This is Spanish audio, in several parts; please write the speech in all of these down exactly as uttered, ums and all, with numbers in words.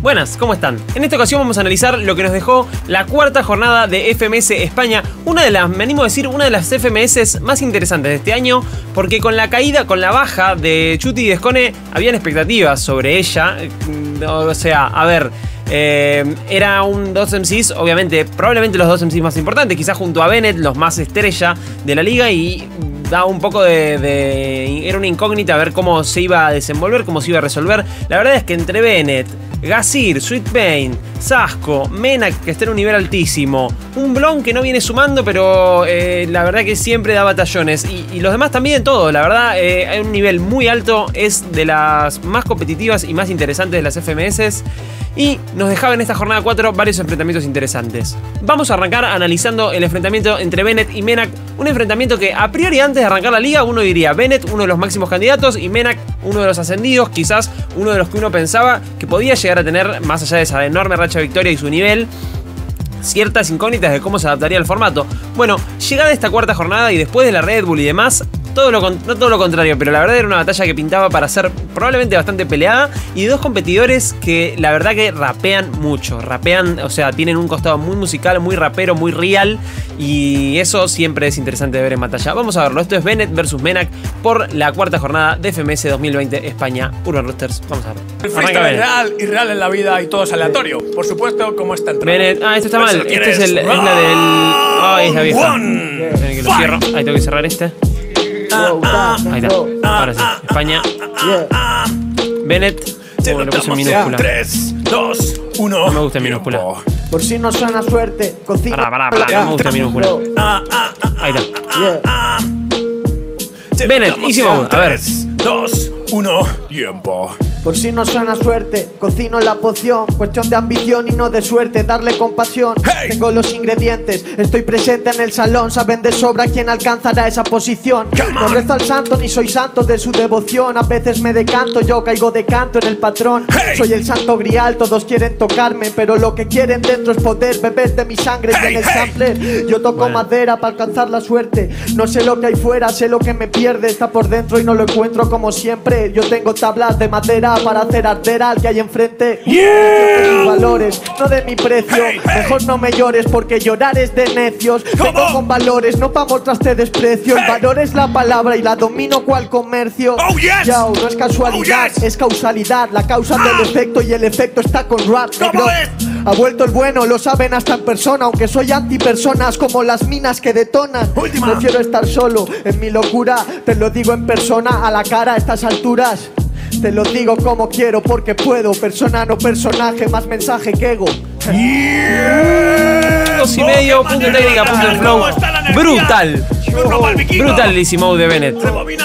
Buenas, ¿cómo están? En esta ocasión vamos a analizar lo que nos dejó la cuarta jornada de F M S España. Una de las, me animo a decir, una de las F M S más interesantes de este año, porque con la caída, con la baja de Chuti y Descone, habían expectativas sobre ella. O sea, a ver, eh, era un dos M Cs, obviamente, probablemente los dos M Cs más importantes, quizás junto a Bennett, los más estrella de la liga, y da un poco de, de... era una incógnita a ver cómo se iba a desenvolver, cómo se iba a resolver. La verdad es que entre Bennett, Gazir, Sweet Pain, Sasco, Menak, que está en un nivel altísimo, un Blon que no viene sumando, pero eh, la verdad que siempre da batallones, y, y los demás también, todo, la verdad, eh, hay un nivel muy alto, es de las más competitivas y más interesantes de las F M S, y nos dejaba en esta jornada cuatro varios enfrentamientos interesantes. Vamos a arrancar analizando el enfrentamiento entre Bennett y Menak, un enfrentamiento que a priori antes de arrancar la liga uno diría Bennett, uno de los máximos candidatos, y Menak, uno de los ascendidos, quizás uno de los que uno pensaba que podía llegar a tener, más allá de esa enorme racha de victoria y su nivel, ciertas incógnitas de cómo se adaptaría al formato. Bueno, llegada esta cuarta jornada y después de la Red Bull y demás, todo lo, no todo lo contrario, pero la verdad era una batalla que pintaba para ser probablemente bastante peleada, y de dos competidores que la verdad que rapean mucho, rapean, o sea, tienen un costado muy musical, muy rapero, muy real, y eso siempre es interesante de ver en batalla. Vamos a verlo, esto es Bennett versus Menak por la cuarta jornada de F M S dos mil veinte España Urban Roosters. Vamos a ver. El freestyle es real, irreal en la vida y todo es aleatorio. Por supuesto, como está entrando. Bennett, ah, esto está mal, este es, el, es la del... Ay, es la vieja. Tienen que lo cierro, ahí tengo que cerrar este. Ahí está, ahora sí, España. Bennett. Oh, lo puse en minúscula. tres, dos, uno. No me gusta en minúscula. Por si no suena suerte, cocina. Pará, pará, pará, no me gusta en minúscula. Ahí está. Bennett, easy mode, a ver. tres, dos, uno, tiempo. Por si no suena suerte, cocino la poción. Cuestión de ambición y no de suerte, darle compasión. Hey. Tengo los ingredientes, estoy presente en el salón. Saben de sobra quién alcanzará esa posición. No rezo al santo ni soy santo de su devoción. A veces me decanto, yo caigo de canto en el patrón. Hey. Soy el santo grial, todos quieren tocarme, pero lo que quieren dentro es poder beber de mi sangre. Hey, y en el hey. sampler yo toco bueno. madera para alcanzar la suerte. No sé lo que hay fuera, sé lo que me pierde. Está por dentro y no lo encuentro como siempre. Yo tengo tablas de madera para hacer arder al que hay enfrente. Yeah. De mis valores, no de mi precio. Hey, hey. Mejor no me llores porque llorar es de necios. Vengo con valores, no pa' mostrarte desprecio. Hey. El valor es la palabra y la domino cual comercio. Oh, yes. Yo, no es casualidad, oh, yes. es causalidad. La causa ah. del efecto y el efecto está con rap, negro. Ha vuelto el bueno, lo saben hasta en persona. Aunque soy antipersonas como las minas que detonan. Última. Prefiero estar solo en mi locura. Te lo digo en persona, a la cara a estas alturas. Te lo digo como quiero porque puedo. Persona no personaje, más mensaje que ego. Yeah. Dos y medio, punto técnica, punto de flow. Brutal. Brutal el easy mode de Bennett.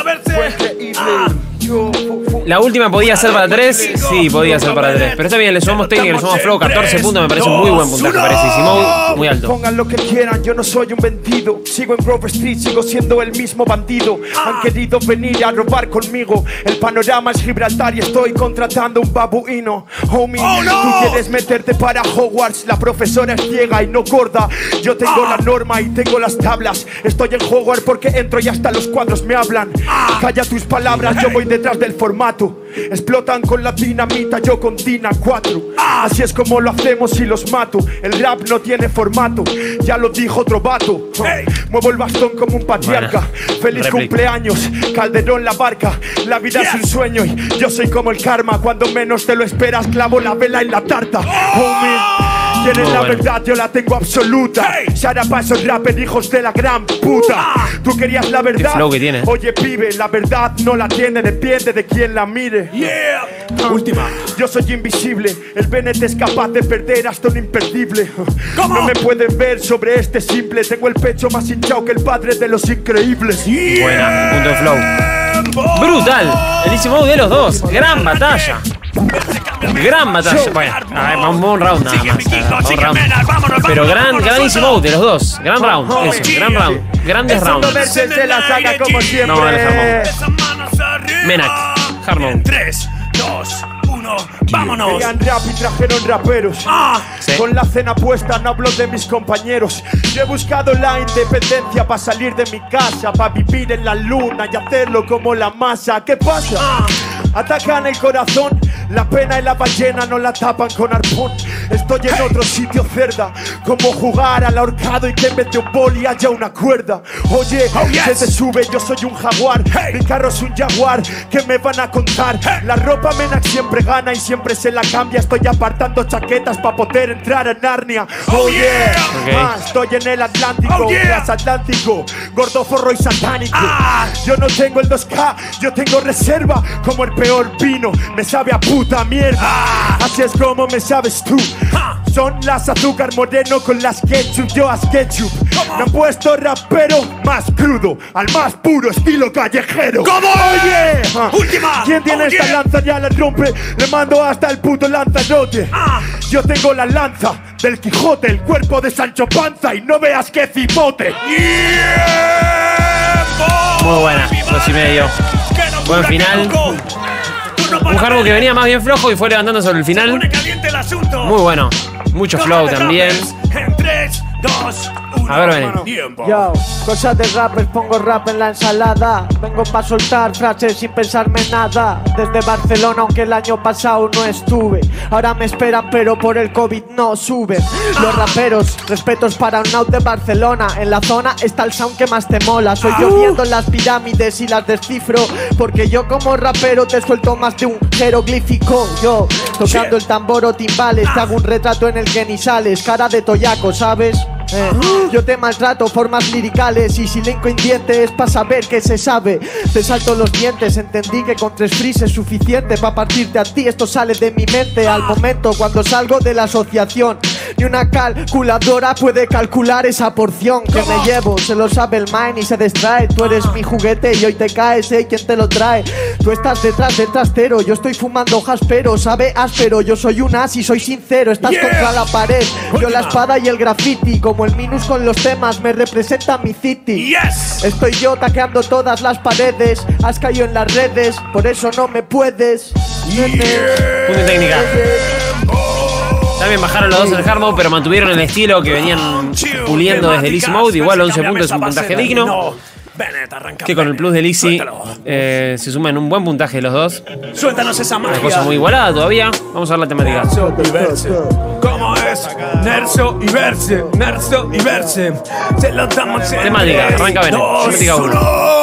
La última podía ser para tres, sí, podía ser para tres. Pero está bien, le sumamos técnica, le sumamos flow, catorce puntos, me parece un muy buen puntaje, parece easy mode, muy alto. Pongan lo que quieran, yo no soy un vendido. Sigo en Grove Street, sigo siendo el mismo bandido. Han querido venir a robar conmigo. El panorama es Gibraltar y estoy contratando un babuino. Homie, oh, no. tú quieres meterte para Hogwarts. La profesora es ciega y no gorda. Yo tengo ah. la norma y tengo las tablas. Estoy en Hogwarts porque entro y hasta los cuadros me hablan. ah. Calla tus palabras, yo voy detrás del formato. Explotan con la dinamita, yo con Dina cuatro. Así es como lo hacemos y los mato. El rap no tiene formato, ya lo dijo otro vato. hey. Muevo el bastón como un patriarca. Bueno, feliz réplica. Cumpleaños, Calderón la barca. La vida yes. es un sueño y yo soy como el karma. Cuando menos te lo esperas, clavo la vela en la tarta. oh. Homie, ¿quieres oh, la bueno. verdad? Yo la tengo absoluta. hey. Shara pa' esos rapper, hijos de la gran puta. Tú querías la verdad, flow que tiene. Oye pibe, la verdad no la tiene, depende de quién la mire. yeah. uh, Última. Yo soy invisible, el Bennett es capaz de perder hasta un imperdible. ¿Cómo? No me pueden ver sobre este simple. Tengo el pecho más hinchado que el padre de los increíbles. yeah. Buena, punto de flow. Brutal, el easy mode de los dos. Gran batalla. Gran batalla. Bueno, a ver, vamos a un round nada más. Un round. Pero gran, gran easy mode de los dos. Gran round, eso, gran round. Grandes rounds. No, vale, Hardmode. Menak, Hardmode. tres, dos, uno, vámonos. Querían rap y trajeron raperos. ah, ¿Sí? Con la cena puesta no hablo de mis compañeros. Yo he buscado la independencia para salir de mi casa, para vivir en la luna y hacerlo como la masa. ¿Qué pasa? ah. Atacan el corazón, La pena y la ballena no la tapan con arpón. Estoy en otro sitio, cerda. Como jugar al ahorcado y que en vez de un boli haya una cuerda. Oye, Oh, yes. se te sube, yo soy un jaguar. Hey. Mi carro es un jaguar. ¿Qué me van a contar? Hey. La ropa Menac siempre gana y siempre se la cambia. Estoy apartando chaquetas para poder entrar a Narnia. Oh, Oh, yeah, yeah. Ok. Ah, estoy en el Atlántico, Oh, yeah. transatlántico, gordo, forro y satánico. Ah. Yo no tengo el dos K, yo tengo reserva. Como el peor vino, me sabe a puta mierda. Ah. Así es como me sabes tú. Ah. Son las azúcar moreno con las ketchup, yo a ketchup. ¿Cómo? Me han puesto rapero más crudo, al más puro estilo callejero. ¿Cómo? Oye, ah, Última. ¿quién tiene Oh, esta yeah. lanza? Ya la rompe, le mando hasta el puto lanzarote. Ah. Yo tengo la lanza del Quijote, el cuerpo de Sancho Panza y no veas qué cipote. Muy buena, dos y medio. Buen final. Un Harbo que venía más bien flojo y fue levantando sobre el final. Muy bueno. Mucho flow también. En tres, dos, uno. A ver, ven. Tiempo. Yo, cosas de rappers, pongo rap en la ensalada. Vengo pa' soltar frases sin pensarme nada. Desde Barcelona, aunque el año pasado no estuve. Ahora me esperan, pero por el COVID no suben. Los raperos, respetos para un out de Barcelona. En la zona está el sound que más te mola. Soy yo viendo las pirámides y las descifro. Porque yo como rapero te suelto más de un jeroglífico. Yo, tocando el tambor o timbales, te hago un retrato en el que ni sales. Cara de toyaco, ¿sabes? Eh, yo te maltrato, formas liricales. Y si linko en diente es pa' saber que se sabe. Te salto los dientes, entendí que con tres fris es suficiente pa' partirte a ti, esto sale de mi mente. Al momento cuando salgo de la asociación, ni una calculadora puede calcular esa porción que me llevo. Se lo sabe el mine y se distrae. Tú eres mi juguete y hoy te caes, ¿eh? ¿Quién te lo trae? Tú estás detrás del trastero, yo estoy fumando jaspero. Sabe áspero, yo soy un as y soy sincero. Estás Yeah. contra la pared, yo la espada y el graffiti. Como el minus con los temas me representa mi city. Yes. Estoy yo taqueando todas las paredes. Has caído en las redes, por eso no me puedes. Punto y técnica. También bajaron los dos en el hard mode, pero mantuvieron el estilo que venían puliendo desde el easy mode. Igual once puntos es un puntaje digno. Que con el plus del easy eh, se suma en un buen puntaje de los dos. Suéltanos esa Una magia. cosa muy igualada todavía. Vamos a ver la temática. Nerso y verse. ¿Cómo es? Nerso y verse. Nerso y verse. Se lo damos en Temática, tres, arranca Bene. dos, Temática uno.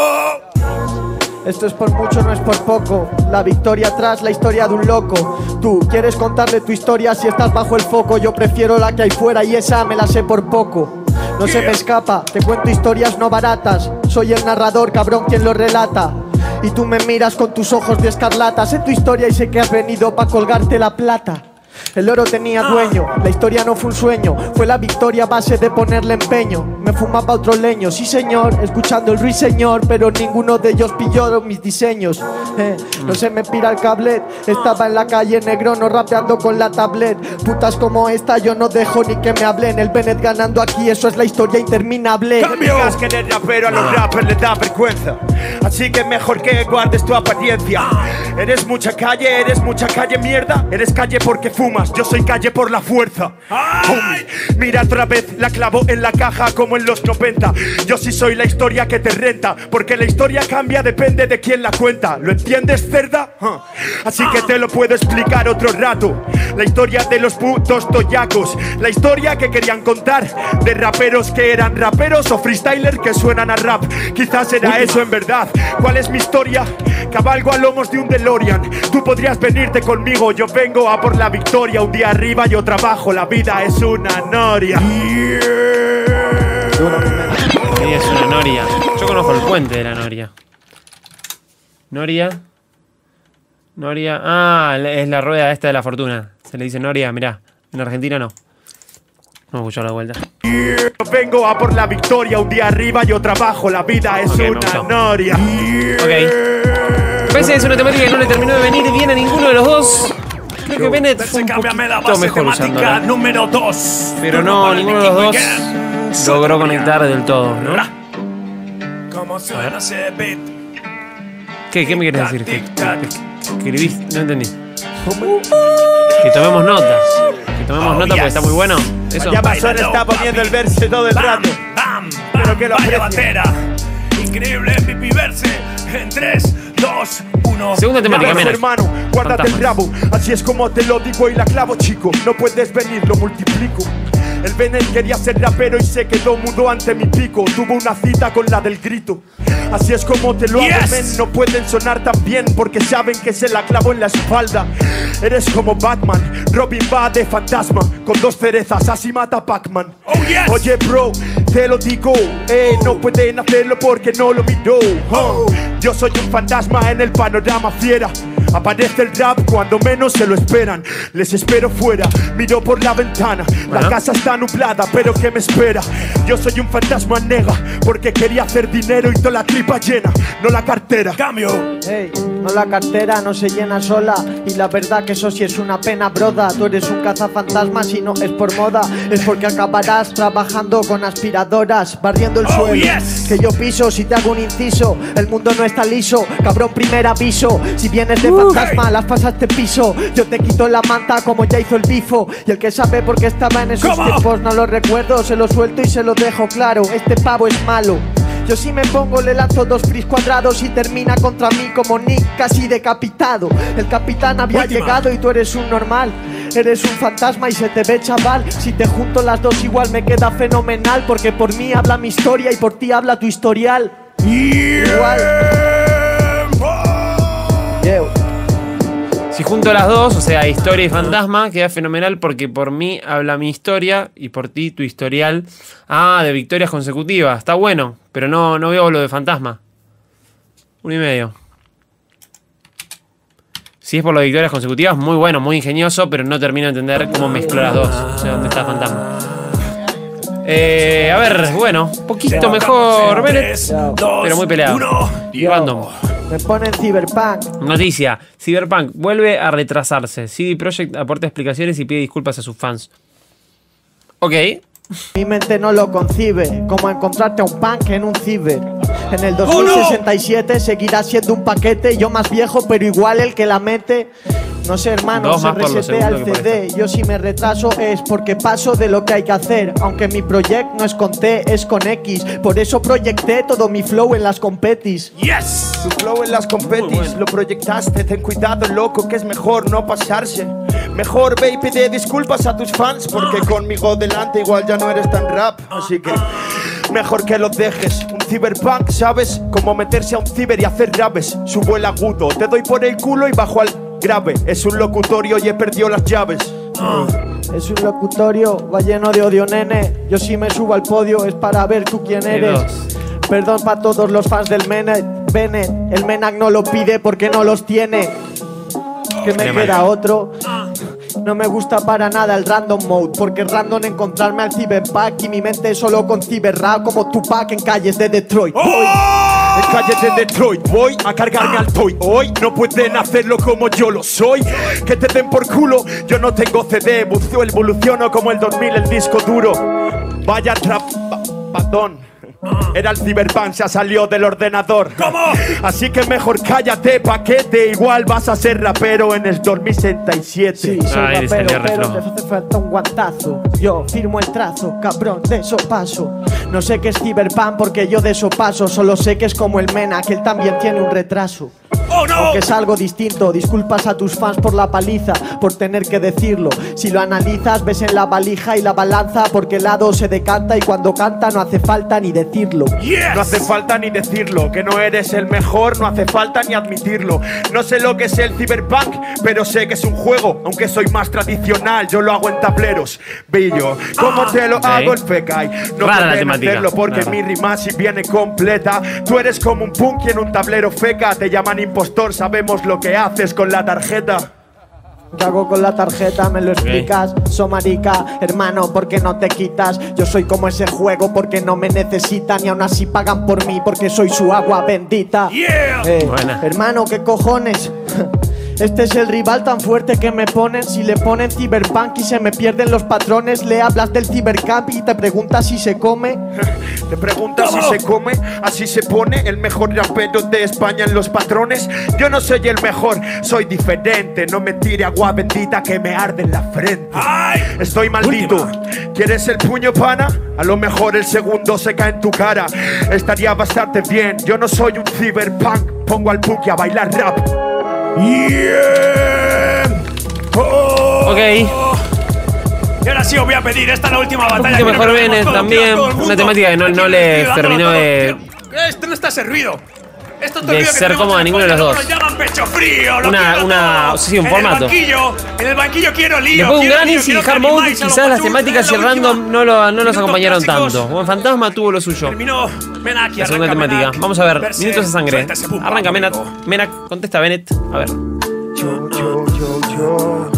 uno. Esto es por mucho, no es por poco. La victoria tras la historia de un loco. Tú quieres contarle tu historia si estás bajo el foco. Yo prefiero la que hay fuera y esa me la sé por poco. No se me escapa, te cuento historias no baratas. Soy el narrador, cabrón, quien lo relata. Y tú me miras con tus ojos de escarlata. Sé tu historia y sé que has venido pa' colgarte la plata. El oro tenía dueño, la historia no fue un sueño. Fue la victoria a base de ponerle empeño. Me fumaba otro leño, sí señor, escuchando el ruiseñor. Pero ninguno de ellos pilló mis diseños. eh, No se me pira el cablet. Estaba en la calle negro, no rapeando con la tablet. Putas como esta yo no dejo ni que me hablen. El Bennett ganando aquí, eso es la historia interminable. No digas que eres rapero, a los rappers les da vergüenza. Así que mejor que guardes tu apariencia. Eres mucha calle, eres mucha calle mierda. Eres calle porque fumas, yo soy calle por la fuerza. Homie, mira otra vez, la clavo en la caja como en los noventa. Yo sí soy la historia que te renta. Porque la historia cambia, depende de quién la cuenta. ¿Lo entiendes, cerda? Huh. Así que te lo puedo explicar otro rato. La historia de los putos toyacos. La historia que querían contar de raperos que eran raperos o freestylers que suenan a rap. Quizás era eso en verdad. ¿Cuál es mi historia? Cabalgo a lomos de un DeLorean. Tú podrías venirte conmigo, yo vengo a por la victoria. Un día arriba yo trabajo, la vida es una noria. Ahí es una noria. Yo conozco el puente de la noria. Noria. Noria. Ah, es la rueda esta de la fortuna. Se le dice noria, mirá. En Argentina no. No escucho la vuelta. Yo vengo a por la victoria. Un día arriba yo trabajo, la vida es Ok, me una gustó. noria. Ok. Pese es una temática que no le terminó de venir bien a ninguno de los dos. Creo que Bennett fue un Cámbiame la poquito base mejor temática usándola. número dos. Pero no, ninguno de los dos logró conectar del todo, ¿no? ¿Cómo suena ese beat? ¿Qué, qué me quieres decir? ¿Que, que, que escribís? No entendí. Que tomemos notas. Que tomemos Oh, notas porque yes. está muy bueno. Eso. Ya pasó, le está poniendo el verse todo el rato. Bam, Pero que lo vaya aprecie. batera. Increíble pipi verse. En tres, dos, uno. Segunda temática, Nada, menos. hermano, guárdate el Fantasmas. rabo. Así es como te lo digo y la clavo, chico. No puedes venir, lo multiplico. El Benet quería ser rapero y se quedó mudo ante mi pico. Tuvo una cita con la del grito. Así es como te lo hago, Yes. men. No pueden sonar tan bien porque saben que se la clavo en la espalda. Eres como Batman, Robin va de fantasma. Con dos cerezas, así mata Pac-Man. Oh, yes. Oye, bro, te lo digo, eh, no pueden hacerlo porque no lo miró. Oh, yo soy un fantasma en el panorama fiera. Aparece el rap cuando menos se lo esperan. Les espero fuera, miro por la ventana. Bueno. La casa está nublada, pero ¿qué me espera? Yo soy un fantasma nega, porque quería hacer dinero y toda la tripa llena, no la cartera. Cambio. Ey, no la cartera no se llena sola. Y la verdad que eso sí es una pena, broda. Tú eres un cazafantasmas y no es por moda. Es porque acabarás trabajando con aspiradoras, barriendo el Oh, suelo yes. que yo piso. Si te hago un inciso, el mundo no está liso. Cabrón, primer aviso. Si vienes de fantasma, hey. las pasaste piso. Yo te quito la manta como ya hizo el bifo. Y el que sabe por qué estaba en esos Come on. tiempos no lo recuerdo. Se lo suelto y se lo dejo claro. Este pavo es malo. Yo si me pongo le lanzo dos fris cuadrados y termina contra mí como Nick casi decapitado. El capitán había Última. llegado y tú eres un normal. Eres un fantasma y se te ve, chaval. Si te junto las dos igual me queda fenomenal. Porque por mí habla mi historia y por ti habla tu historial. Igual. Yo. Si junto las dos, o sea, historia y fantasma, queda fenomenal porque por mí habla mi historia y por ti tu historial. Ah, de victorias consecutivas. Está bueno, pero no, no veo lo de fantasma. Uno y medio. Si es por lo de victorias consecutivas, muy bueno, muy ingenioso, pero no termino de entender cómo mezcló las dos. O sea, dónde está fantasma. Eh, a ver, bueno, un poquito mejor, Bennett, pero muy peleado. Random. Me ponen Cyberpunk. Noticia: Cyberpunk vuelve a retrasarse. C D Projekt aporta explicaciones y pide disculpas a sus fans. Ok. Mi mente no lo concibe, como encontrarte a un punk en un ciber. En el dos mil sesenta y siete seguirá siendo un paquete, yo más viejo, pero igual el que la mete. No sé, hermano, Dos se más por lo resetea segundo el que C D. Yo si me retraso es porque paso de lo que hay que hacer. Aunque mi proyecto no es con T, es con X. Por eso proyecté todo mi flow en las competis. Yes. Tu flow en las competis, lo proyectaste. Ten cuidado, loco, que es mejor no pasarse. Mejor ve y pide disculpas a tus fans, porque conmigo delante igual ya no eres tan rap. Así que mejor que lo dejes. Un cyberpunk, ¿sabes? Como meterse a un ciber y hacer rapes. Subo el agudo, te doy por el culo y bajo al grave. Es un locutorio y he perdido las llaves. Es un locutorio, va lleno de odio, nene. Yo si me subo al podio es para ver tú quién eres. Perdón para todos los fans del Menet, Bennett. El Menac no lo pide porque no los tiene. Que me queda otro. No me gusta para nada el random mode, porque es random encontrarme al cyberpunk y mi mente solo con cyberrap como Tupac en calles de Detroit. Voy. En calles de Detroit voy a cargarme al toy. Hoy no pueden hacerlo como yo lo soy. Que te den por culo, yo no tengo C D. Buceo, evoluciono como el dos mil el disco duro. Vaya trap, perdón. Era el cyberpunk, se salió del ordenador. ¿Cómo? Así que mejor cállate, paquete. Igual vas a ser rapero en el dos mil sesenta y siete. Sí, soy Ay, le rapero, salió re pero flojo. te hace falta un guantazo. Yo firmo el trazo, cabrón, de eso paso. No sé qué es cyberpunk porque yo de eso paso. Solo sé que es como el Mena, que él también tiene un retraso. Oh no. Aunque es algo distinto, disculpas a tus fans por la paliza, por tener que decirlo. Si lo analizas, ves en la valija y la balanza, porque el lado se decanta y cuando canta no hace falta ni decirlo. Yes. No hace falta ni decirlo, que no eres el mejor, no hace falta ni admitirlo. No sé lo que es el cyberpunk, pero sé que es un juego, aunque soy más tradicional, yo lo hago en tableros. Billo, ¿cómo te lo hago el fecay? No Rara la pueden temática, hacerlo porque rara. mi rima si viene completa. Tú eres como un punky en un tablero feca, te llaman impostor, sabemos lo que haces con la tarjeta. ¿Qué hago con la tarjeta? ¿Me lo explicas? So marica, hermano, ¿por qué no te quitas? Yo soy como ese juego porque no me necesitan y aún así pagan por mí porque soy su agua bendita. Yeah. Eh, Buena. hermano, ¿qué cojones? Este es el rival tan fuerte que me ponen. Si le ponen cyberpunk y se me pierden los patrones, le hablas del cybercamp y te preguntas si se come. Te preguntas si se come, así se pone el mejor rapero de España en los patrones. Yo no soy el mejor, soy diferente. No me tire agua bendita que me arde en la frente. Ay. Estoy maldito. Última. ¿Quieres el puño, pana? A lo mejor el segundo se cae en tu cara. Estaría bastante bien. Yo no soy un cyberpunk, pongo al Puki a bailar rap. Yeah. Oh. Ok. Y ahora sí os voy a pedir, esta es la última batalla. Que mejor Bennett también, una temática que no, no le terminó de... Esto no está servido. Esto de ser cómodo a ninguno de los dos. Pecho frío, una, una, sí, un formato. En el banquillo, en el banquillo quiero lío. Después de un gran Easy y Hard Mode, quizás las temáticas y el random no, lo, no los acompañaron tanto. Buen Fantasma tuvo lo suyo. Terminó Menak y la segunda temática. Vamos a ver, minutos de sangre. Arranca Menak. Menak, contesta Bennett. A ver. Yo, yo, yo, yo.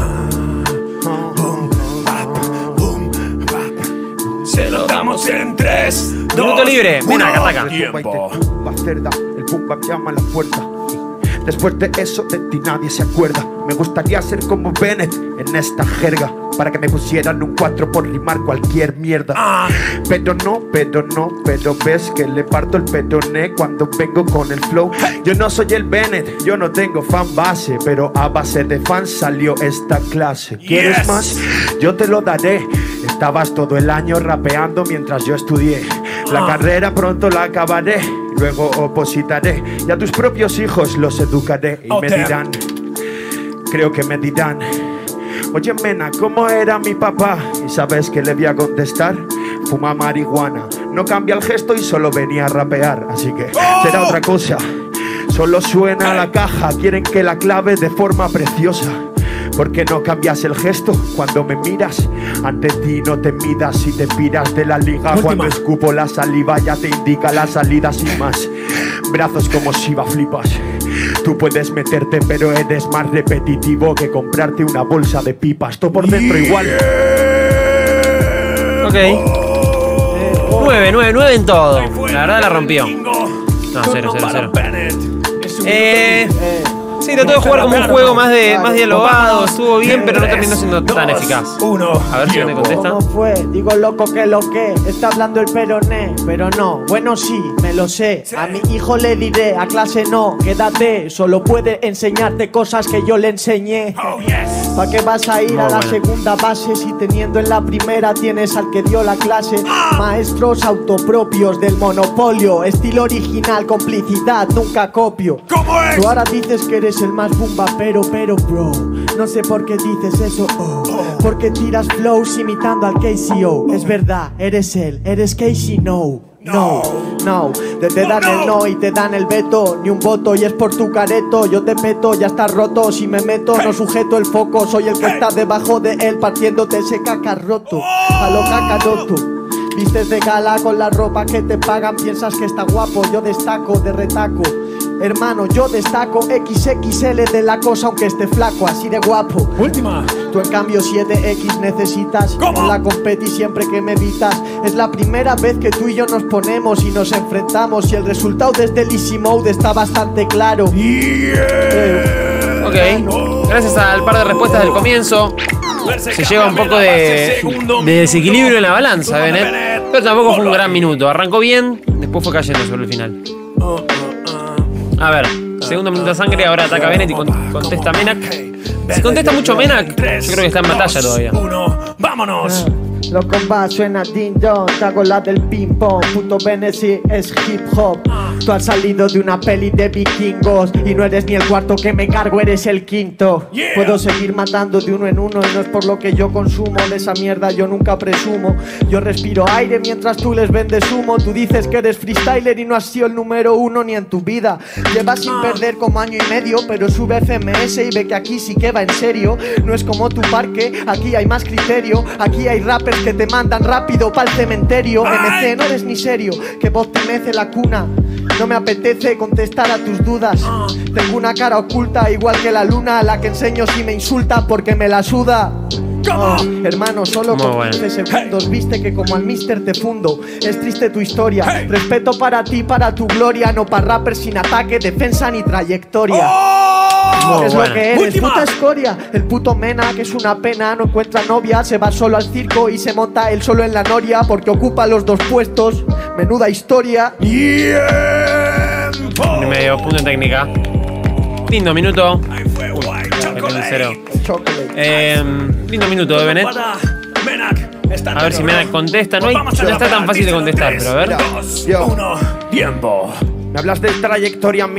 Se lo damos en tres. Minuto libre. Menak, ataca. Tiempo. El boom bap llama a la puerta. Después de eso de ti nadie se acuerda. Me gustaría ser como Bennett en esta jerga, para que me pusieran un cuatro por rimar cualquier mierda. Ah. Pero no, pero no, pero ves que le parto el peroné cuando vengo con el flow. Yo no soy el Bennett, yo no tengo fan base, pero a base de fans salió esta clase. ¿Quieres Yes. más? Yo te lo daré. Estabas todo el año rapeando mientras yo estudié. La Ah. carrera pronto la acabaré, luego opositaré y a tus propios hijos los educaré. Y Oh, me damn. dirán, creo que me dirán, oye Mena, ¿cómo era mi papá? ¿Y sabes qué le voy a contestar? Fuma marihuana, no cambia el gesto y solo venía a rapear. Así que Oh. será otra cosa. Solo suena la caja, quieren que la clave de forma preciosa. ¿Por qué no cambias el gesto cuando me miras? Ante ti no te midas y te piras de la liga. Última. Cuando escupo la saliva ya te indica la salida sin más. Brazos como Shiva flipas. Tú puedes meterte pero eres más repetitivo que comprarte una bolsa de pipas. Todo por dentro igual. Ok. nueve, nueve, nueve en todo. La verdad la rompió. No, cero, cero, cero. Eh... Sí, trató de jugar como un juego más de más dialogado, estuvo bien, pero no terminó siendo tan eficaz. Uno. A ver si me contesta. ¿Cómo fue? Digo loco que lo que está hablando el peroné, pero no, bueno sí, me lo sé. A mi hijo le diré, a clase no, quédate, solo puede enseñarte cosas que yo le enseñé. Oh, yes. ¿Pa' qué vas a ir Muy a la buena. segunda base si teniendo en la primera tienes al que dio la clase? Maestros autopropios del monopolio, estilo original, complicidad, nunca copio. ¿Cómo es? Tú ahora dices que eres el más bumba, pero, pero, bro, no sé por qué dices eso, oh. Porque tiras flows imitando al K C O. Es verdad, eres él, eres Casey, no. No, no, te, te dan el no y te dan el veto. Ni un voto y es por tu careto. Yo te meto, ya estás roto. Si me meto, no sujeto el foco. Soy el que está debajo de él, partiéndote ese cacarroto. A lo cacaroto. Vistes de gala con la ropa que te pagan. Piensas que está guapo, yo destaco de retaco. Hermano, yo destaco equis equis ele de la cosa aunque esté flaco, así de guapo. Última. Tú en cambio siete equis necesitas. ¿Cómo? En la competi siempre que me evitas. Es la primera vez que tú y yo nos ponemos y nos enfrentamos. Y el resultado desde el Easy Mode está bastante claro. Yeah. Ok. Gracias al par de respuestas del comienzo, se lleva un poco de, de desequilibrio en la balanza, Bennett. Pero tampoco fue un gran minuto. Arrancó bien, después fue cayendo sobre el final. A ver, segundo minuto de sangre, ahora ataca Bennett y con- contesta Menak. Si contesta mucho Menak, yo creo que está en batalla todavía. Uno, vámonos. Los combats suena ding dong, te hago la del ping pong. Puto Bennett es hip hop. Tú has salido de una peli de vikingos y no eres ni el cuarto que me cargo, eres el quinto. Yeah. Puedo seguir matando de uno en uno y no es por lo que yo consumo. De esa mierda yo nunca presumo. Yo respiro aire mientras tú les vendes humo. Tú dices que eres freestyler y no has sido el número uno ni en tu vida. Llevas sin perder como año y medio, pero sube F M S y ve que aquí sí que va en serio. No es como tu parque, aquí hay más criterio. Aquí hay rappers que te mandan rápido pa'l cementerio. M C no eres ni serio, que vos te mece la cuna. No me apetece contestar a tus dudas. Tengo una cara oculta igual que la luna, a la que enseño si me insulta porque me la suda. Oh, hermano, solo Muy con bueno. quince segundos viste que como al mister te fundo. Es triste tu historia. Respeto para ti, para tu gloria. No para rappers sin ataque, defensa ni trayectoria. Oh. Es buena. lo que eres, Última. puta escoria. El puto Mena, que es una pena, no encuentra novia. Se va solo al circo y se monta él solo en la noria, porque ocupa los dos puestos. Menuda historia. Tiempo. En medio, punto en técnica. Lindo minuto. Ahí fue guay. En cero. Chocolate. Eh, lindo minuto de Bennett. Para Menak. Está A ver si Menak contesta. No, hay, no está tan fácil de contestar, pero a ver. Dos, Yo. uno, tiempo. Me hablas de trayectoria a mí.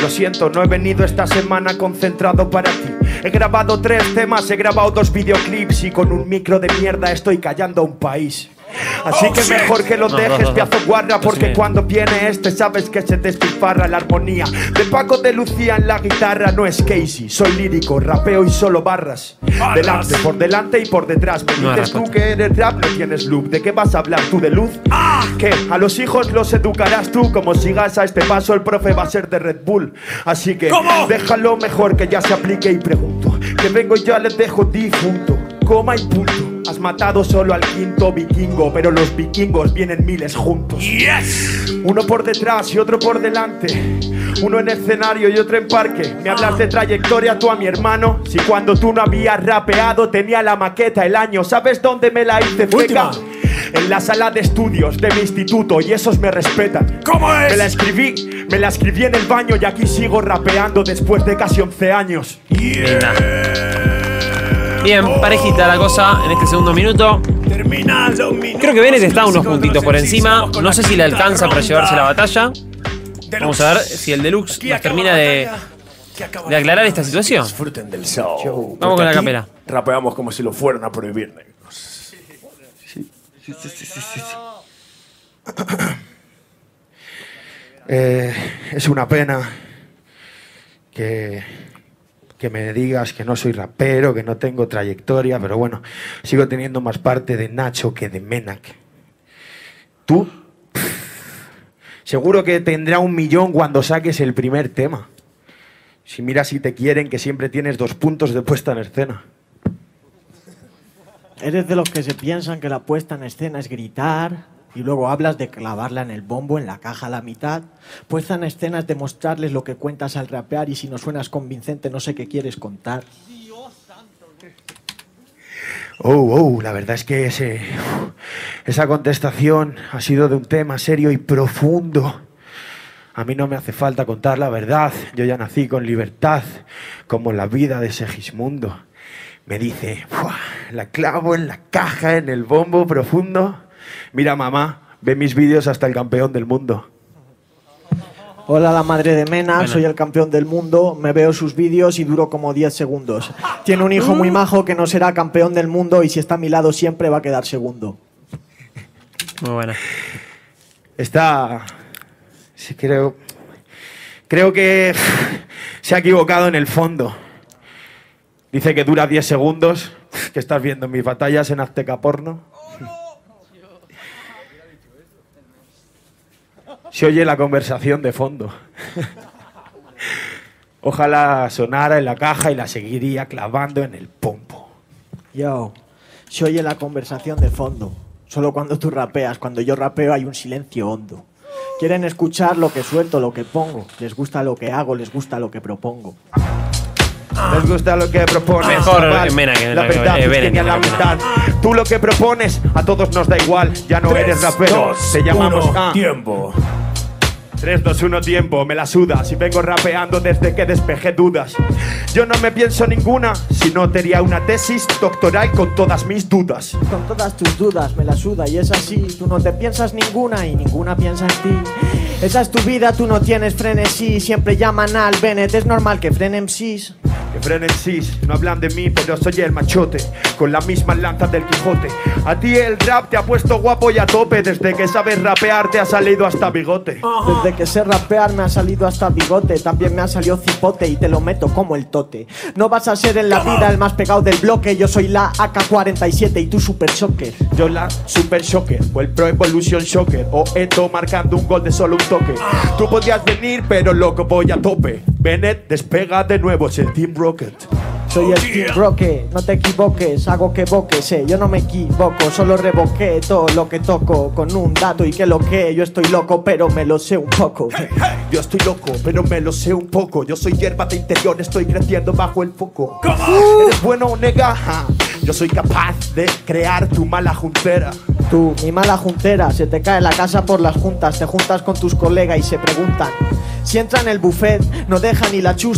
Lo siento, no he venido esta semana concentrado para ti. He grabado tres temas, he grabado dos videoclips y con un micro de mierda estoy callando a un país. Así que mejor que lo dejes, pedazo guarda, porque cuando viene este sabes que se despilfarra la armonía. De Paco de Lucía en la guitarra, no es Casey. Soy lírico, rapeo y solo barras. Delante, por delante y por detrás. Me dices tú que eres rap, no tienes loop. ¿De qué vas a hablar tú, de luz? ¿Qué? A los hijos los educarás tú. Como sigas a este paso el profe va a ser de Red Bull. Así que déjalo mejor que ya se aplique y pregunto. Que vengo y ya les dejo difunto. Coma y punto. Has matado solo al quinto vikingo, pero los vikingos vienen miles juntos. Yes. Uno por detrás y otro por delante. Uno en escenario y otro en parque. Me hablas de trayectoria tú a mi hermano. Si cuando tú no habías rapeado tenía la maqueta el año. ¿Sabes dónde me la hice, feca? En la sala de estudios de mi instituto, y esos me respetan. ¿Cómo es? Me la escribí, me la escribí en el baño y aquí sigo rapeando después de casi once años. Yeah. Bien, parejita la cosa en este segundo minuto. Creo que Bennett está unos puntitos por encima. No sé si le alcanza para llevarse la batalla. Vamos a ver si el Deluxe nos termina de, de aclarar esta situación. Disfruten del show. Vamos con la capela. Rapeamos como si lo fueran a prohibir, negros. Sí, sí, sí, sí, sí, sí. Eh, es una pena que... que me digas que no soy rapero, que no tengo trayectoria, pero bueno, sigo teniendo más parte de Nacho que de Menak. Tú, pff, seguro que tendrá un millón cuando saques el primer tema. Si mira Si te quieren, que siempre tienes dos puntos de puesta en escena. Eres de los que se piensan que la puesta en escena es gritar y luego hablas de clavarla en el bombo, en la caja a la mitad. Puesta en escena es demostrarles lo que cuentas al rapear y si no suenas convincente no sé qué quieres contar. Oh, oh, la verdad es que ese, esa contestación ha sido de un tema serio y profundo. A mí no me hace falta contar la verdad. Yo ya nací con libertad, como la vida de Segismundo. Me dice, la clavo en la caja, en el bombo profundo. Mira, mamá, ve mis vídeos hasta el campeón del mundo. Hola, la madre de Mena, bueno. Soy el campeón del mundo, me veo sus vídeos y duro como diez segundos. Tiene un hijo muy majo que no será campeón del mundo y si está a mi lado siempre va a quedar segundo. Muy buena. Está... Sí, creo... Creo que pff, se ha equivocado en el fondo. Dice que dura diez segundos, que estás viendo mis batallas en Azteca Porno. Se oye la conversación de fondo. Ojalá sonara en la caja y la seguiría clavando en el pompo. Yo, se oye la conversación de fondo. Solo cuando tú rapeas, cuando yo rapeo hay un silencio hondo. Quieren escuchar lo que suelto, lo que pongo. Les gusta lo que hago, les gusta lo que propongo. Les gusta lo que propones. Mejor Mena que la verdad es que ni a la mitad. Tú lo que propones a todos nos da igual. Ya no eres rapero, te llamamos a tiempo. tres, dos, uno, tiempo, me la suda. Si vengo rapeando desde que despejé dudas. Yo no me pienso ninguna, si no te haría una tesis doctoral con todas mis dudas. Con todas tus dudas, me la suda y es así. Tú no te piensas ninguna y ninguna piensa en ti. Esa es tu vida, tú no tienes frenesí. Siempre llaman al Bennett, es normal que frenen sis. Que frenen sis, no hablan de mí, pero soy el machote, con la misma lanza del Quijote. A ti el rap te ha puesto guapo y a tope. Desde que sabes rapear te ha salido hasta bigote. Desde que sé rapear me ha salido hasta bigote. También me ha salido cipote y te lo meto como el tote. No vas a ser en la vida el más pegado del bloque. Yo soy la A K cuarenta y siete y tú Super Shocker. Yo la Super Shocker, o el Pro Evolution Shocker, o Eto marcando un gol de solo un toque. Tú podías venir pero loco voy a tope. Bennett despega de nuevo, es el Team Rocket. Soy el Team Rocket, no te equivoques, hago que boques, eh. Yo no me equivoco, solo revoqué todo lo que toco con un dato y que lo que yo estoy loco, pero me lo sé un poco. Hey, hey. Yo estoy loco, pero me lo sé un poco. Yo soy hierba de interior, estoy creciendo bajo el foco. Uh. ¿Eres bueno o nega? Yo soy capaz de crear tu mala juntera. Tú, mi mala juntera, se te cae la casa por las juntas. Te juntas con tus colegas y se preguntan si entra en el buffet, no deja ni la chusta.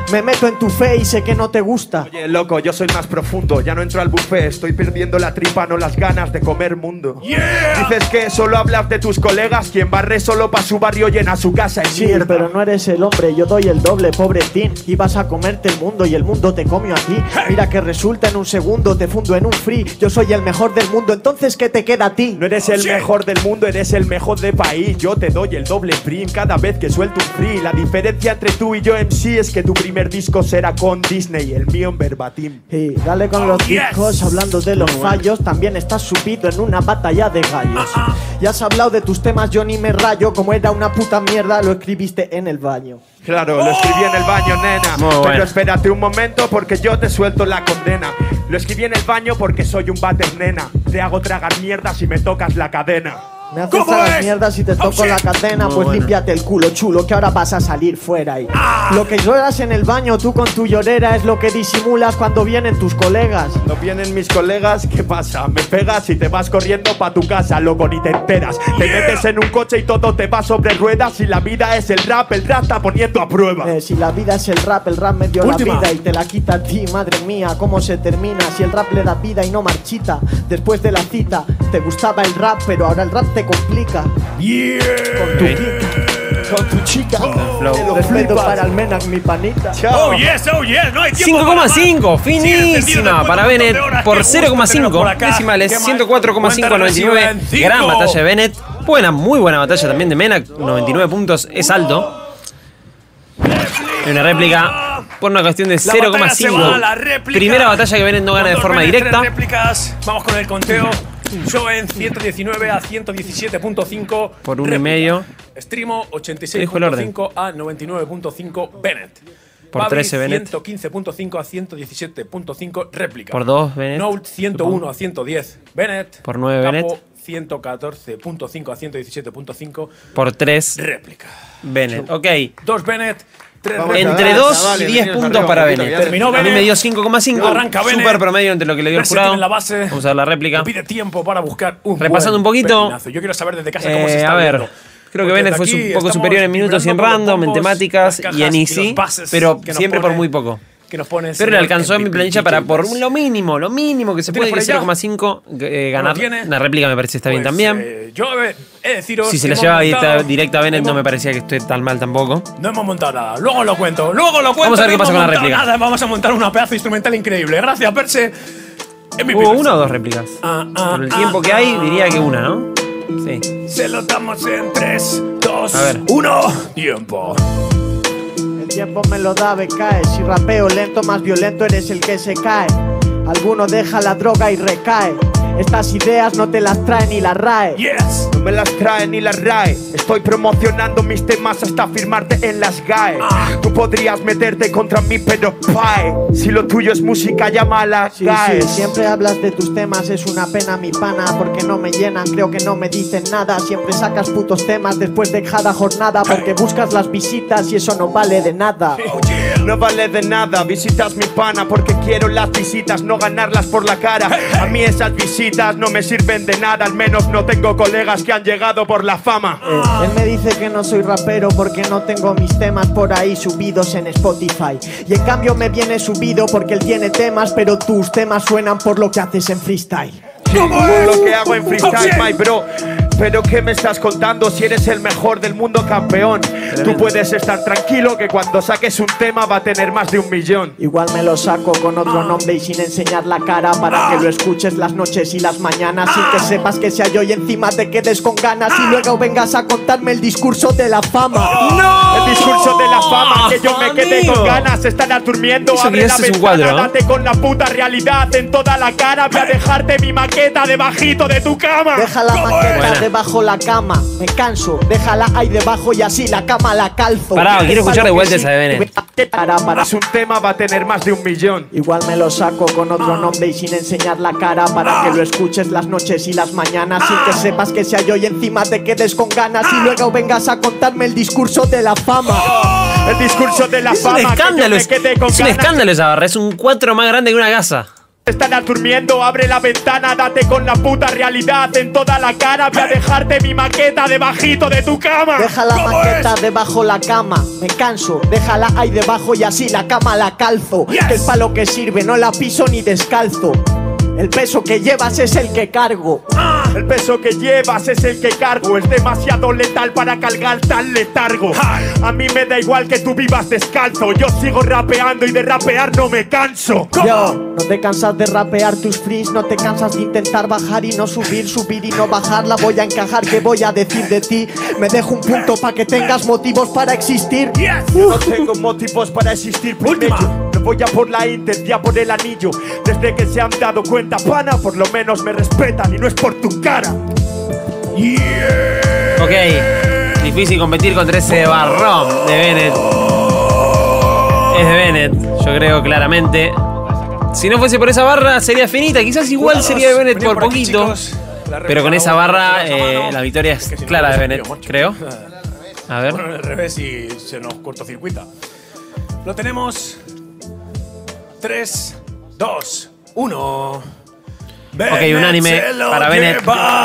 Me meto en tu fe y sé que no te gusta. Oye, loco, yo soy más profundo. Ya no entro al buffet, estoy perdiendo la tripa, no las ganas de comer mundo. Yeah. Dices que solo hablas de tus colegas. Quien barre solo pa' su barrio llena su casa y Sí, mierda. pero no eres el hombre, yo doy el doble, pobre Tim. Ibas a comerte el mundo y el mundo te comió a ti. Mira que resulta en un segundo, te fundo en un free. Yo soy el mejor del mundo, entonces ¿qué te queda a ti? No eres el mejor del mundo, eres el mejor de país. Yo te doy el doble prim cada vez que suelto un free. La diferencia entre tú y yo M C es que tu primer disco será con Disney, el mío en verbatim. Y dale con Oh, los yes. discos, hablando de los fallos. También estás subido en una batalla de gallos. Ya has hablado de tus temas, yo ni me rayo. Como era una puta mierda, lo escribiste en el baño. Claro, lo escribí en el baño, nena. Muy Pero bueno. espérate un momento porque yo te suelto la condena. Lo escribí en el baño porque soy un váter, nena. Te hago tragar mierda si me tocas la cadena. Me haces ¿Cómo a las es? mierdas y te Oh, toco shit. la cadena. Muy Pues bueno. límpiate el culo, chulo, que ahora vas a salir fuera y Ah. lo que lloras en el baño, tú con tu llorera, es lo que disimulas cuando vienen tus colegas. No vienen mis colegas, ¿qué pasa? Me pegas y te vas corriendo pa' tu casa, loco, ni te enteras. Te Yeah. metes en un coche y todo te va sobre ruedas. Y la vida es el rap, el rap está poniendo a prueba. Eh, si la vida es el rap, el rap me dio Última. la vida y te la quita a ti, madre mía, cómo se termina. Si el rap le da vida y no marchita, después de la cita, te gustaba el rap, pero ahora el rap te complica. Yeah. Con tu pica, con tu chica, flow. te lo respeto para el Menac, mi panita. Chao. Oh yes, oh yes, no hay tiempo cinco coma para cinco, más. Sigue encendido finísima después para de un montón Bennett de horas. por Qué gusto cero coma tenerlo cinco por acá. decimales, ¿Qué más? ciento cuatro coma cinco Cuenta noventa y nueve. regresiva en Gran cinco. batalla de Bennett. Buena, muy buena batalla también de Menac. noventa y nueve puntos, es alto. Y una réplica por una cuestión de La cero coma batalla se cinco. va a la réplica. Primera batalla que Bennett no gana de Con dos forma Bennett, directa. tres réplicas. Vamos con el conteo. Yo en ciento diecinueve a ciento diecisiete punto cinco. Por uno y réplica. medio. Extremo ochenta y seis Dijo el punto orden. cinco a noventa y nueve punto cinco Bennett. Por Babri, trece Bennett. ciento quince punto cinco a ciento diecisiete punto cinco réplica. Por dos Bennett. Note ciento uno a ciento diez Bennett. Por nueve Capo, Bennett. ciento catorce punto cinco a ciento diecisiete punto cinco Por tres réplica. Bennett. Ok. dos Bennett, tres Vamos, réplica. Entre chavales, dos y chavales, diez venidos puntos arriba, para un poquito, Bennett. ya terminó A mí me Bennett. dio cinco coma cinco. Arranca Bennett. Super promedio entre lo que le dio el Verse jurado. tiene la base. Vamos a ver la réplica. Me pide tiempo para buscar un Repasando buen un poquito. pepinazo. Yo quiero saber desde casa cómo se Eh, está a ver, viendo. creo que Porque Bennett fue desde un aquí poco estamos superior en minutos y en vibrando con los random, en bombos, temáticas las y en cajas easy, los bases pero que nos siempre por pone- muy poco. Que nos pone el Pero le señor alcanzó en mi M V P planilla para por Bass. lo mínimo, lo mínimo que se ¿Lo puede, que tienes es por cero allá? coma cinco eh, ganar. tiene? La réplica me parece está bien Pues, también. eh, yo he he de deciros. Si se le hemos lleva montado- directa, directa a Bennett no hemos- me parecía que esté tan mal tampoco. No hemos montado nada. Luego lo cuento. Luego lo cuento. Vamos a ver no qué pasa hemos con la montado réplica. Nada. Vamos a montar una pedazo instrumental increíble. Gracias, Perse. M V P ¿Hubo Perse. una o dos réplicas? Ah, ah, Por el ah, tiempo que ah, hay, diría que una, ¿no? Sí. Se lo damos en tres, dos, A ver. uno. Tiempo. El tiempo me lo da, me cae. Si rapeo lento, más violento eres el que se cae. Alguno deja la droga y recae. Estas ideas no te las trae ni la R A E. Yes. No me las trae ni la R A E. Estoy promocionando mis temas hasta firmarte en las G A E. Ah. Tú podrías meterte contra mí, pero pae. Si lo tuyo es música, llama a la Sí, G A E. sí, siempre hablas de tus temas, es una pena mi pana, porque no me llenan, creo que no me dicen nada. Siempre sacas putos temas después de cada jornada, porque buscas las visitas y eso no vale de nada. Oh, yeah. No vale de nada, visitas mi pana porque quiero las visitas, no ganarlas por la cara. A mí esas visitas no me sirven de nada, al menos no tengo colegas que han llegado por la fama. Eh, él me dice que no soy rapero porque no tengo mis temas por ahí subidos en Spotify. Y en cambio me viene subido porque él tiene temas, pero tus temas suenan por lo que haces en freestyle. Por lo que hago en freestyle, my bro. Pero ¿qué me estás contando si eres el mejor del mundo, campeón? Tú puedes estar tranquilo que cuando saques un tema va a tener más de un millón. Igual me lo saco con otro nombre y sin enseñar la cara, para que lo escuches las noches y las mañanas, sin que sepas que sea yo y encima te quedes con ganas y luego vengas a contarme el discurso de la fama. ¡No! El discurso de la fama, que yo me quedé amigo. con ganas. Estarás durmiendo, Eso que abre ya la este es un ventana, cuadro, ¿eh? date con la puta realidad en toda la cara. Voy a dejarte mi maqueta debajito de tu cama. Deja la ¿Cómo maqueta Buena. debajo la cama, me canso, déjala ahí debajo y así la cama la calzo. Pará, quiero escuchar de Déjalo vuelta que esa de Bennett. sí, para, para. Es un tema, va a tener más de un millón. Igual me lo saco con otro nombre y sin enseñar la cara, para que lo escuches las noches y las mañanas, sin que sepas que sea yo y encima te quedes con ganas y luego vengas a contarme el discurso de la fama. El discurso de la Es un fama, escándalo, que es, yo me quedé con es un ganas. escándalo esa barra, es un cuatro más grande que una casa. Estarás durmiendo, abre la ventana, date con la puta realidad en toda la cara. Voy a dejarte mi maqueta debajito de tu cama. Deja la maqueta es? debajo la cama, me canso. Déjala ahí debajo y así la cama la calzo. Yes. Que el palo que sirve no la piso ni descalzo. El peso que llevas es el que cargo. Ah, el peso que llevas es el que cargo. Es demasiado letal para cargar tan letargo. A mí me da igual que tú vivas descalzo. Yo sigo rapeando y de rapear no me canso. Yo, no te cansas de rapear tus frees. No te cansas de intentar bajar y no subir, subir y no bajar. La voy a encajar, ¿qué voy a decir de ti? Me dejo un punto para que tengas motivos para existir. Yes. Yo no tengo motivos para existir. Última. No voy a por la Inter, ya por el anillo. Desde que se han dado cuenta, pana, por lo menos me respetan y no es por tu cara. Yeah. Ok, difícil competir contra ese barrón de Bennett. Es de Bennett, yo creo claramente. Si no fuese por esa barra sería finita, quizás igual sería de Bennett por poquito. Pero con esa barra eh, la victoria es clara de Bennett, creo. A ver. Bueno, al revés y se nos cortocircuita. Lo tenemos. tres, dos, uno. Ok, unánime para Bennett.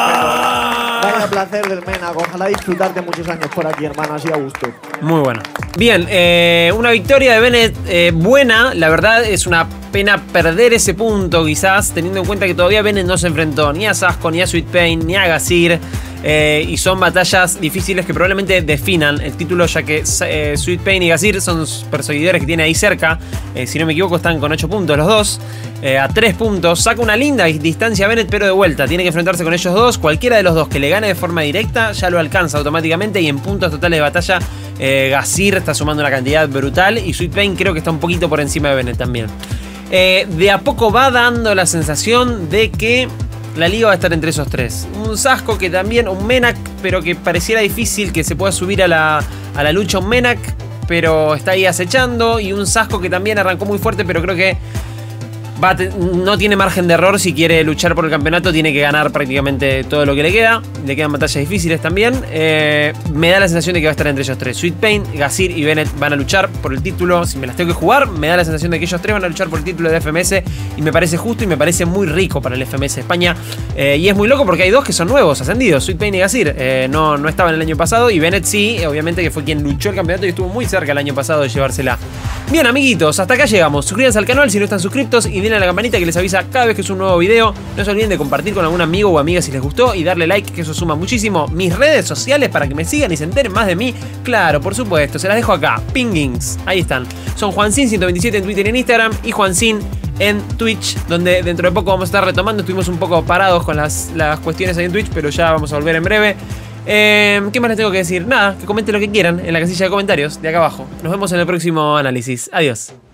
Vaya placer del Mena, ojalá disfrutarte muchos años por aquí, hermano, así a gusto. Muy bueno. Bien, eh, una victoria de Bennett eh, buena. La verdad es una pena perder ese punto, quizás, teniendo en cuenta que todavía Bennett no se enfrentó ni a Sasco, ni a Sweet Pain, ni a Gazir. Eh, y son batallas difíciles que probablemente definan el título, ya que eh, Sweet Pain y Gazir son perseguidores que tiene ahí cerca. Eh, si no me equivoco, están con ocho puntos los dos. Eh, a tres puntos. Saca una linda distancia a Bennett, pero de vuelta. Tiene que enfrentarse con ellos dos. Cualquiera de los dos que le gane de forma directa ya lo alcanza automáticamente. Y en puntos totales de batalla, eh, Gazir está sumando una cantidad brutal. Y Sweet Pain creo que está un poquito por encima de Bennett también. Eh, de a poco va dando la sensación de que la liga va a estar entre esos tres. Un Sasco que también, un Menak, pero que pareciera difícil que se pueda subir a la, a la lucha un Menak, pero está ahí acechando. Y un Sasco que también arrancó muy fuerte, pero creo que va te, no tiene margen de error. Si quiere luchar por el campeonato, tiene que ganar prácticamente todo lo que le queda. Le quedan batallas difíciles también. Eh, me da la sensación de que va a estar entre ellos tres. Sweet Pain, Gazir y Bennett van a luchar por el título. Si me las tengo que jugar, me da la sensación de que ellos tres van a luchar por el título de F M S. Y me parece justo y me parece muy rico para el F M S de España. Eh, y es muy loco porque hay dos que son nuevos, ascendidos, Sweet Pain y Gazir. Eh, no, no estaban el año pasado. Y Bennett sí, obviamente que fue quien luchó el campeonato y estuvo muy cerca el año pasado de llevársela. Bien, amiguitos, hasta acá llegamos. Suscríbanse al canal si no están suscriptos y denle a la campanita que les avisa cada vez que es un nuevo video. No se olviden de compartir con algún amigo o amiga si les gustó y darle like, que eso suma muchísimo. Mis redes sociales para que me sigan y se enteren más de mí. Claro, por supuesto, se las dejo acá. Pingings, ahí están. Son Juancin ciento veintisiete en Twitter y en Instagram y Juancin en Twitch, donde dentro de poco vamos a estar retomando. Estuvimos un poco parados con las, las cuestiones ahí en Twitch, pero ya vamos a volver en breve. Eh, ¿Qué más les tengo que decir? Nada, que comenten lo que quieran en la casilla de comentarios de acá abajo. Nos vemos en el próximo análisis. Adiós.